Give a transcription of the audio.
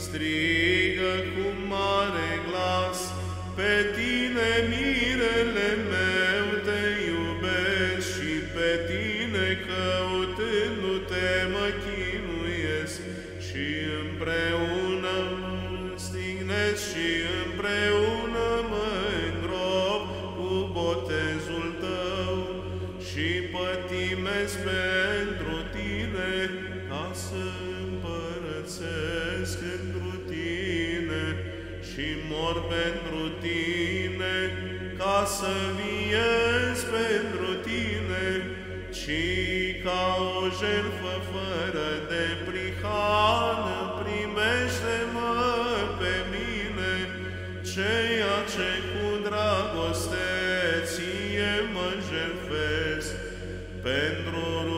strigă cu mare glas, pe tine, mirele meu, te iubesc și pe tine căutându-te mă chinuiesc și împreună mă stignesc și împreună mă îngrop cu botezul tău și pătimesc pentru tine ca să împărățesc întru tine și mor pentru tine ca să viez pentru tine, ci ca o jertfă fără de prihană primește-mă pe mine, ceea ce cu dragoste ție mă jertfesc pentru